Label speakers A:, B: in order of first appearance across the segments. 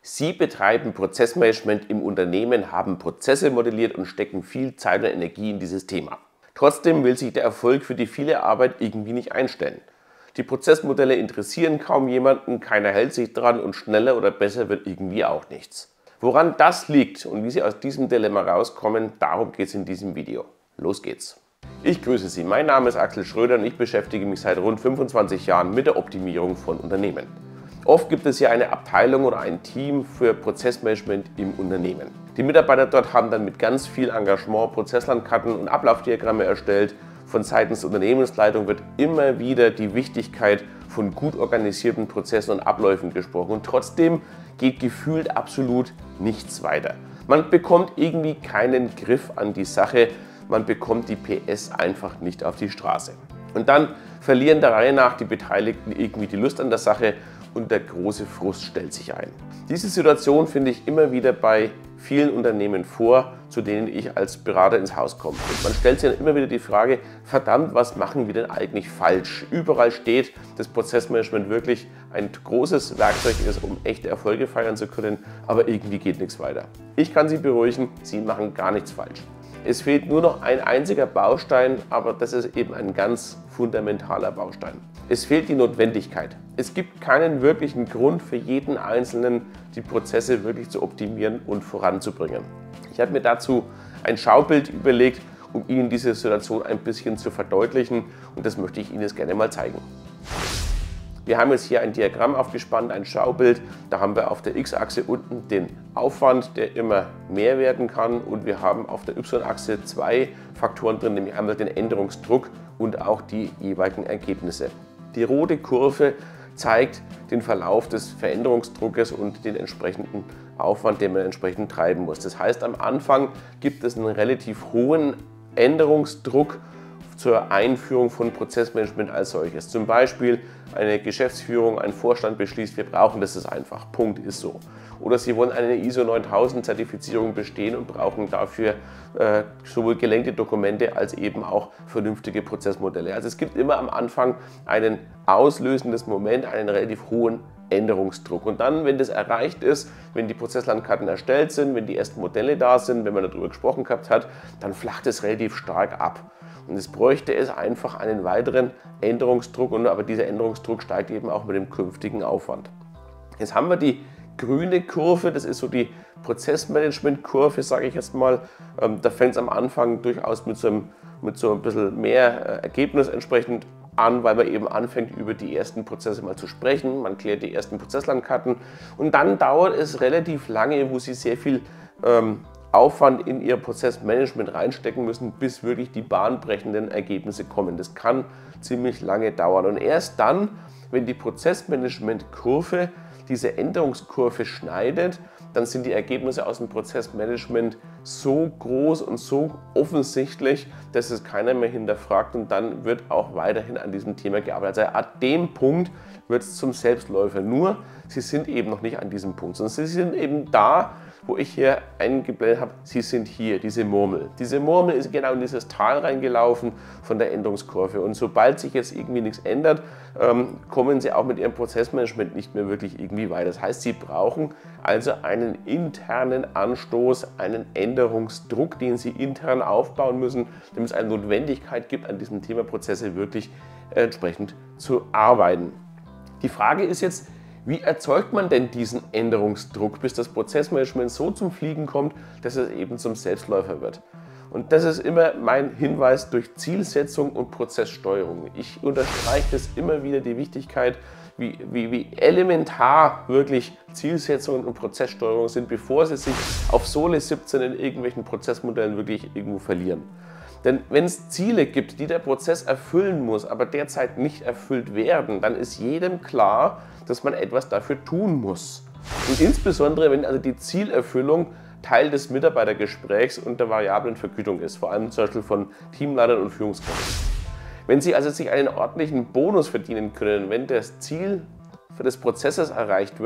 A: Sie betreiben Prozessmanagement im Unternehmen, haben Prozesse modelliert und stecken viel Zeit und Energie in dieses Thema. Trotzdem will sich der Erfolg für die viele Arbeit irgendwie nicht einstellen. Die Prozessmodelle interessieren kaum jemanden, keiner hält sich dran und schneller oder besser wird irgendwie auch nichts. Woran das liegt und wie Sie aus diesem Dilemma rauskommen, darum geht es in diesem Video. Los geht's! Ich grüße Sie, mein Name ist Axel Schröder und ich beschäftige mich seit rund 25 Jahren mit der Optimierung von Unternehmen. Oft gibt es ja eine Abteilung oder ein Team für Prozessmanagement im Unternehmen. Die Mitarbeiter dort haben dann mit ganz viel Engagement Prozesslandkarten und Ablaufdiagramme erstellt. Von seitens der Unternehmensleitung wird immer wieder die Wichtigkeit von gut organisierten Prozessen und Abläufen gesprochen. Und trotzdem geht gefühlt absolut nichts weiter. Man bekommt irgendwie keinen Griff an die Sache, man bekommt die PS einfach nicht auf die Straße. Und dann verlieren der Reihe nach die Beteiligten irgendwie die Lust an der Sache und der große Frust stellt sich ein. Diese Situation finde ich immer wieder bei vielen Unternehmen vor, zu denen ich als Berater ins Haus komme. Und man stellt sich dann immer wieder die Frage, verdammt, was machen wir denn eigentlich falsch? Überall steht, dass Prozessmanagement wirklich ein großes Werkzeug ist, um echte Erfolge feiern zu können, aber irgendwie geht nichts weiter. Ich kann Sie beruhigen, Sie machen gar nichts falsch. Es fehlt nur noch ein einziger Baustein, aber das ist eben ein ganz fundamentaler Baustein. Es fehlt die Notwendigkeit. Es gibt keinen wirklichen Grund für jeden Einzelnen, die Prozesse wirklich zu optimieren und voranzubringen. Ich habe mir dazu ein Schaubild überlegt, um Ihnen diese Situation ein bisschen zu verdeutlichen und das möchte ich Ihnen jetzt gerne mal zeigen. Wir haben jetzt hier ein Diagramm aufgespannt, ein Schaubild. Da haben wir auf der X-Achse unten den Aufwand, der immer mehr werden kann. Und wir haben auf der Y-Achse zwei Faktoren drin, nämlich einmal den Änderungsdruck und auch die jeweiligen Ergebnisse. Die rote Kurve zeigt den Verlauf des Veränderungsdruckes und den entsprechenden Aufwand, den man entsprechend treiben muss. Das heißt, am Anfang gibt es einen relativ hohen Änderungsdruck zur Einführung von Prozessmanagement als solches. Zum Beispiel eine Geschäftsführung, ein Vorstand beschließt, wir brauchen das ist einfach, Punkt ist so. Oder Sie wollen eine ISO 9000 Zertifizierung bestehen und brauchen dafür sowohl gelenkte Dokumente als eben auch vernünftige Prozessmodelle. Also es gibt immer am Anfang einen auslösendes Moment, einen relativ hohen Änderungsdruck. Und dann, wenn das erreicht ist, wenn die Prozesslandkarten erstellt sind, wenn die ersten Modelle da sind, wenn man darüber gesprochen gehabt hat, dann flacht es relativ stark ab. Und es bräuchte es einfach einen weiteren Änderungsdruck, aber dieser Änderungsdruck steigt eben auch mit dem künftigen Aufwand. Jetzt haben wir die grüne Kurve, das ist so die Prozessmanagement-Kurve, sage ich jetzt mal. Da fängt es am Anfang durchaus mit so ein bisschen mehr Ergebnis entsprechend an, weil man eben anfängt, über die ersten Prozesse mal zu sprechen. Man klärt die ersten Prozesslandkarten und dann dauert es relativ lange, wo Sie sehr viel Aufwand in Ihr Prozessmanagement reinstecken müssen, bis wirklich die bahnbrechenden Ergebnisse kommen. Das kann ziemlich lange dauern. Und erst dann, wenn die Prozessmanagement-Kurve diese Änderungskurve schneidet, dann sind die Ergebnisse aus dem Prozessmanagement so groß und so offensichtlich, dass es keiner mehr hinterfragt und dann wird auch weiterhin an diesem Thema gearbeitet. Also ab dem Punkt wird es zum Selbstläufer. Nur, Sie sind eben noch nicht an diesem Punkt, sondern Sie sind eben da, wo ich hier eingeblendet habe, Sie sind hier, diese Murmel. Diese Murmel ist genau in dieses Tal reingelaufen von der Änderungskurve. Und sobald sich jetzt irgendwie nichts ändert, kommen Sie auch mit Ihrem Prozessmanagement nicht mehr wirklich irgendwie weiter. Das heißt, Sie brauchen also einen internen Anstoß, einen Änderungsdruck, den Sie intern aufbauen müssen, damit es eine Notwendigkeit gibt, an diesem Thema Prozesse wirklich entsprechend zu arbeiten. Die Frage ist jetzt, wie erzeugt man denn diesen Änderungsdruck, bis das Prozessmanagement so zum Fliegen kommt, dass es eben zum Selbstläufer wird? Und das ist immer mein Hinweis durch Zielsetzung und Prozesssteuerung. Ich unterstreiche das immer wieder, die Wichtigkeit, wie elementar wirklich Zielsetzungen und Prozesssteuerung sind, bevor sie sich auf Sole 17 in irgendwelchen Prozessmodellen wirklich irgendwo verlieren. Denn wenn es Ziele gibt, die der Prozess erfüllen muss, aber derzeit nicht erfüllt werden, dann ist jedem klar, dass man etwas dafür tun muss. Und insbesondere, wenn also die Zielerfüllung Teil des Mitarbeitergesprächs und der variablen Vergütung ist, vor allem zum Beispiel von Teamleitern und Führungskräften. Wenn Sie also sich einen ordentlichen Bonus verdienen können, wenn das Ziel des Prozesses erreicht wird,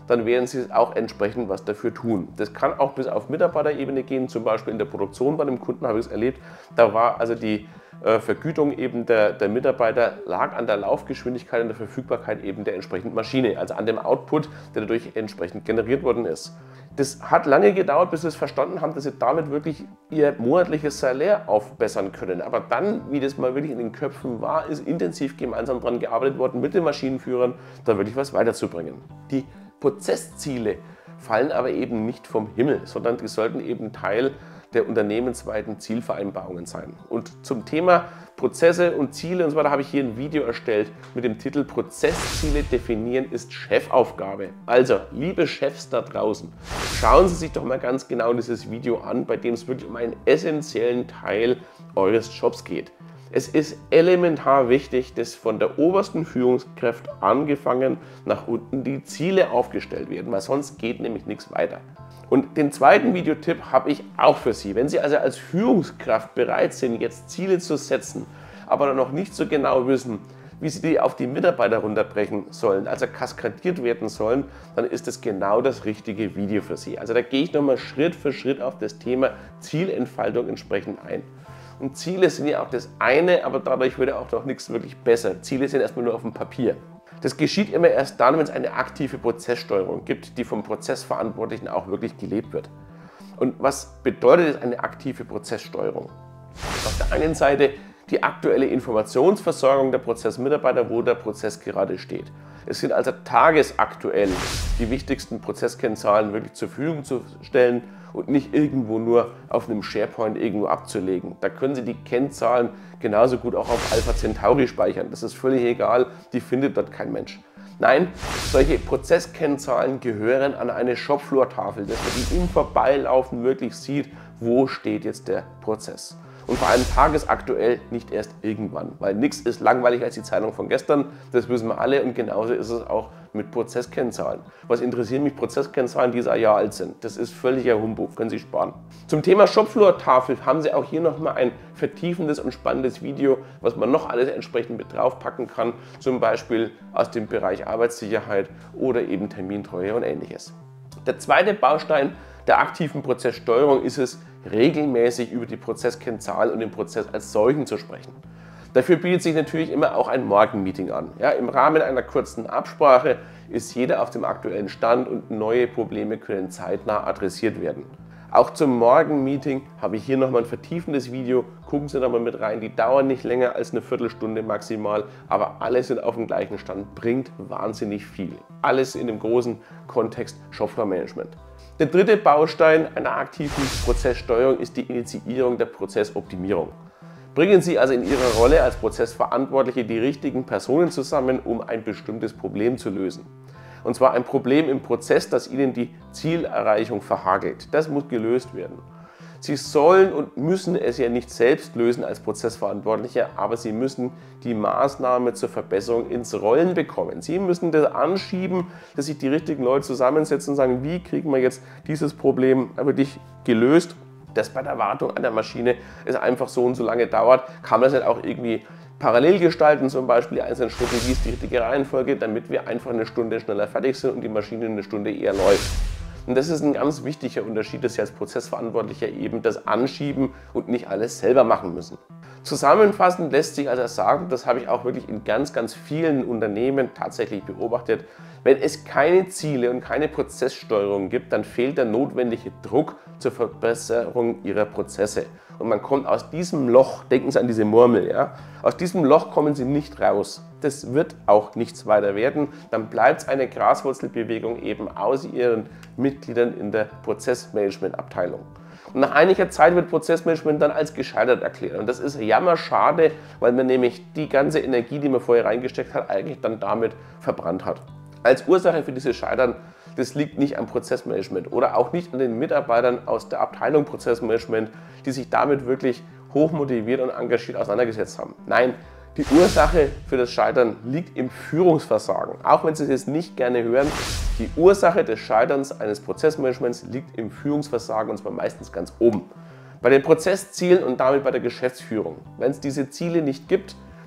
A: dann werden Sie auch entsprechend was dafür tun. Das kann auch bis auf Mitarbeiterebene gehen, zum Beispiel in der Produktion bei einem Kunden habe ich es erlebt, da war also die Vergütung eben der Mitarbeiter lag an der Laufgeschwindigkeit und der Verfügbarkeit eben der entsprechenden Maschine, also an dem Output, der dadurch entsprechend generiert worden ist. Das hat lange gedauert, bis sie es verstanden haben, dass sie damit wirklich ihr monatliches Salär aufbessern können. Aber dann, wie das mal wirklich in den Köpfen war, ist intensiv gemeinsam daran gearbeitet worden, mit den Maschinenführern da wirklich was weiterzubringen. Die Prozessziele fallen aber eben nicht vom Himmel, sondern die sollten eben Teil der unternehmensweiten Zielvereinbarungen sein. Und zum Thema Prozesse und Ziele und so weiter habe ich hier ein Video erstellt mit dem Titel Prozessziele definieren ist Chefaufgabe. Also, liebe Chefs da draußen, schauen Sie sich doch mal ganz genau dieses Video an, bei dem es wirklich um einen essentiellen Teil eures Jobs geht. Es ist elementar wichtig, dass von der obersten Führungskraft angefangen nach unten die Ziele aufgestellt werden, weil sonst geht nämlich nichts weiter. Und den zweiten Videotipp habe ich auch für Sie. Wenn Sie also als Führungskraft bereit sind, jetzt Ziele zu setzen, aber noch nicht so genau wissen, wie Sie die auf die Mitarbeiter runterbrechen sollen, also kaskadiert werden sollen, dann ist das genau das richtige Video für Sie. Also da gehe ich nochmal Schritt für Schritt auf das Thema Zielentfaltung entsprechend ein. Und Ziele sind ja auch das eine, aber dadurch wird auch noch nichts wirklich besser. Ziele sind erstmal nur auf dem Papier. Das geschieht immer erst dann, wenn es eine aktive Prozesssteuerung gibt, die vom Prozessverantwortlichen auch wirklich gelebt wird. Und was bedeutet eine aktive Prozesssteuerung? Auf der einen Seite die aktuelle Informationsversorgung der Prozessmitarbeiter, wo der Prozess gerade steht. Es sind also tagesaktuell die wichtigsten Prozesskennzahlen wirklich zur Verfügung zu stellen und nicht irgendwo nur auf einem SharePoint irgendwo abzulegen. Da können Sie die Kennzahlen genauso gut auch auf Alpha Centauri speichern. Das ist völlig egal, die findet dort kein Mensch. Nein, solche Prozesskennzahlen gehören an eine Shopfloor-Tafel, dass man die im Vorbeilaufen wirklich sieht, wo steht jetzt der Prozess. Und vor allem tagesaktuell, nicht erst irgendwann, weil nichts ist langweiliger als die Zeitung von gestern, das wissen wir alle und genauso ist es auch mit Prozesskennzahlen. Was interessieren mich Prozesskennzahlen, die ein Jahr alt sind? Das ist völliger Humbug, können Sie sparen. Zum Thema Shopfloor-Tafel haben Sie auch hier nochmal ein vertiefendes und spannendes Video, was man noch alles entsprechend mit draufpacken kann, zum Beispiel aus dem Bereich Arbeitssicherheit oder eben Termintreue und ähnliches. Der zweite Baustein der aktiven Prozesssteuerung ist es, regelmäßig über die Prozesskennzahl und den Prozess als solchen zu sprechen. Dafür bietet sich natürlich immer auch ein Morgenmeeting an. Ja, im Rahmen einer kurzen Absprache ist jeder auf dem aktuellen Stand und neue Probleme können zeitnah adressiert werden. Auch zum Morgenmeeting habe ich hier nochmal ein vertiefendes Video. Gucken Sie da mal mit rein. Die dauern nicht länger als eine Viertelstunde maximal, aber alle sind auf dem gleichen Stand, bringt wahnsinnig viel. Alles in dem großen Kontext Shopfloor-Management. Der dritte Baustein einer aktiven Prozesssteuerung ist die Initiierung der Prozessoptimierung. Bringen Sie also in Ihrer Rolle als Prozessverantwortliche die richtigen Personen zusammen, um ein bestimmtes Problem zu lösen. Und zwar ein Problem im Prozess, das Ihnen die Zielerreichung verhagelt. Das muss gelöst werden. Sie sollen und müssen es ja nicht selbst lösen als Prozessverantwortlicher, aber Sie müssen die Maßnahme zur Verbesserung ins Rollen bekommen. Sie müssen das anschieben, dass sich die richtigen Leute zusammensetzen und sagen, wie kriegen wir jetzt dieses Problem wirklich gelöst, das bei der Wartung an der Maschine es einfach so und so lange dauert. Kann man das nicht auch irgendwie parallel gestalten, zum Beispiel die einzelnen Schritte, wie ist die richtige Reihenfolge, damit wir einfach eine Stunde schneller fertig sind und die Maschine eine Stunde eher läuft. Und das ist ein ganz wichtiger Unterschied, dass Sie als Prozessverantwortlicher eben das anschieben und nicht alles selber machen müssen. Zusammenfassend lässt sich also sagen, das habe ich auch wirklich in ganz vielen Unternehmen tatsächlich beobachtet, wenn es keine Ziele und keine Prozesssteuerung gibt, dann fehlt der notwendige Druck zur Verbesserung Ihrer Prozesse. Und man kommt aus diesem Loch, denken Sie an diese Murmel, ja? Aus diesem Loch kommen Sie nicht raus. Das wird auch nichts weiter werden. Dann bleibt es eine Graswurzelbewegung eben aus Ihren Mitgliedern in der Prozessmanagement-Abteilung. Und nach einiger Zeit wird Prozessmanagement dann als gescheitert erklärt. Und das ist jammerschade, weil man nämlich die ganze Energie, die man vorher reingesteckt hat, eigentlich dann damit verbrannt hat. Als Ursache für dieses Scheitern, das liegt nicht am Prozessmanagement oder auch nicht an den Mitarbeitern aus der Abteilung Prozessmanagement, die sich damit wirklich hochmotiviert und engagiert auseinandergesetzt haben. Nein, die Ursache für das Scheitern liegt im Führungsversagen. Auch wenn Sie es jetzt nicht gerne hören, die Ursache des Scheiterns eines Prozessmanagements liegt im Führungsversagen und zwar meistens ganz oben. Bei den Prozesszielen und damit bei der Geschäftsführung. Wenn es diese Ziele nicht gibt,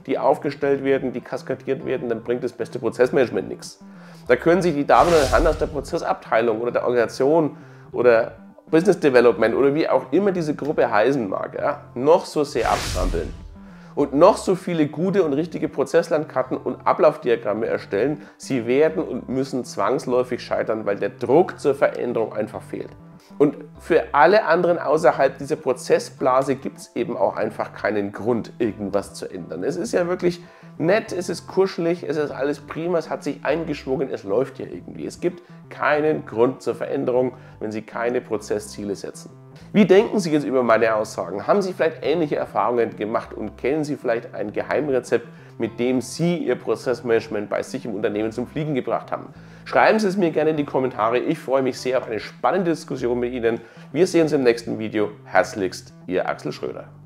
A: die aufgestellt werden, die kaskadiert werden, dann bringt das beste Prozessmanagement nichts. Da können sich die Damen und Herren aus der Prozessabteilung oder der Organisation oder Business Development oder wie auch immer diese Gruppe heißen mag, ja, noch so sehr abstrampeln und noch so viele gute und richtige Prozesslandkarten und Ablaufdiagramme erstellen. Sie werden und müssen zwangsläufig scheitern, weil der Druck zur Veränderung einfach fehlt. Und für alle anderen außerhalb dieser Prozessblase gibt es eben auch einfach keinen Grund, irgendwas zu ändern. Es ist ja wirklich nett, es ist kuschelig, es ist alles prima, es hat sich eingeschwungen, es läuft ja irgendwie. Es gibt keinen Grund zur Veränderung, wenn Sie keine Prozessziele setzen. Wie denken Sie jetzt über meine Aussagen? Haben Sie vielleicht ähnliche Erfahrungen gemacht und kennen Sie vielleicht ein Geheimrezept, mit dem Sie Ihr Prozessmanagement bei sich im Unternehmen zum Fliegen gebracht haben? Schreiben Sie es mir gerne in die Kommentare. Ich freue mich sehr auf eine spannende Diskussion mit Ihnen. Wir sehen uns im nächsten Video. Herzlichst, Ihr Axel Schröder.